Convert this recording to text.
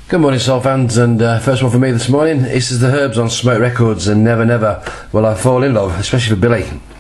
Good morning, soul fans, and first one for me this morning. This is the Herbs on Smoke Records, and Never Never Will I Fall in Love, especially for Billy.